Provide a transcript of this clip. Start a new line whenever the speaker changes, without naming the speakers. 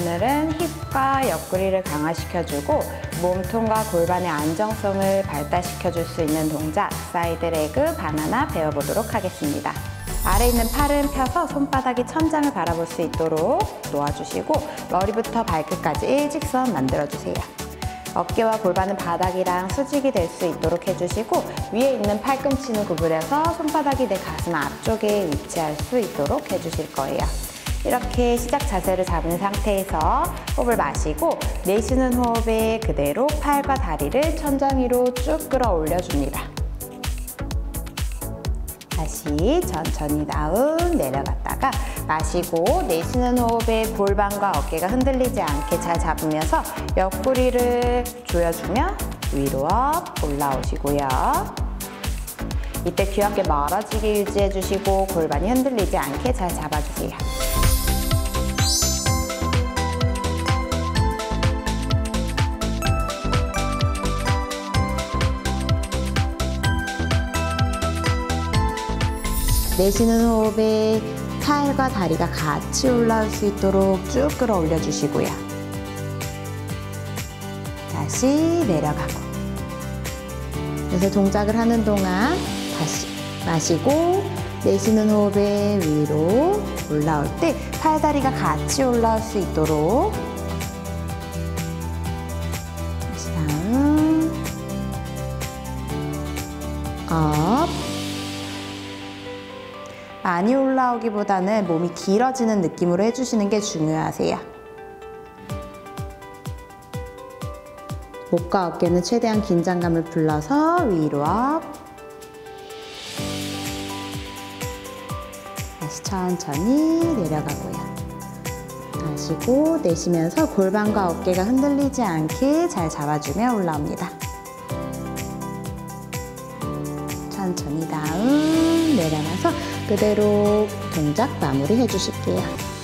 오늘은 힙과 옆구리를 강화시켜주고 몸통과 골반의 안정성을 발달시켜줄 수 있는 동작 사이드 레그 바나나 배워보도록 하겠습니다. 아래 있는 팔은 펴서 손바닥이 천장을 바라볼 수 있도록 놓아주시고 머리부터 발끝까지 일직선 만들어주세요. 어깨와 골반은 바닥이랑 수직이 될 수 있도록 해주시고 위에 있는 팔꿈치는 구부려서 손바닥이 내 가슴 앞쪽에 위치할 수 있도록 해주실 거예요. 이렇게 시작 자세를 잡은 상태에서 호흡을 마시고 내쉬는 호흡에 그대로 팔과 다리를 천장 위로 쭉 끌어올려줍니다. 다시 천천히 다운 내려갔다가 마시고 내쉬는 호흡에 골반과 어깨가 흔들리지 않게 잘 잡으면서 옆구리를 조여주며 위로 업 올라오시고요. 이때 귀엽게 멀어지게 유지해주시고 골반이 흔들리지 않게 잘 잡아주세요. 내쉬는 호흡에 팔과 다리가 같이 올라올 수 있도록 쭉 끌어올려 주시고요. 다시 내려가고. 그래서 동작을 하는 동안 다시 마시고 내쉬는 호흡에 위로 올라올 때 팔다리가 같이 올라올 수 있도록 다시 다운 업. 많이 올라오기보다는 몸이 길어지는 느낌으로 해주시는 게 중요하세요. 목과 어깨는 최대한 긴장감을 불러서 위로 업. 다시 천천히 내려가고요. 마시고 내쉬면서 골반과 어깨가 흔들리지 않게 잘 잡아주며 올라옵니다. 천천히 다운 내려가서 그대로 동작 마무리 해주실게요.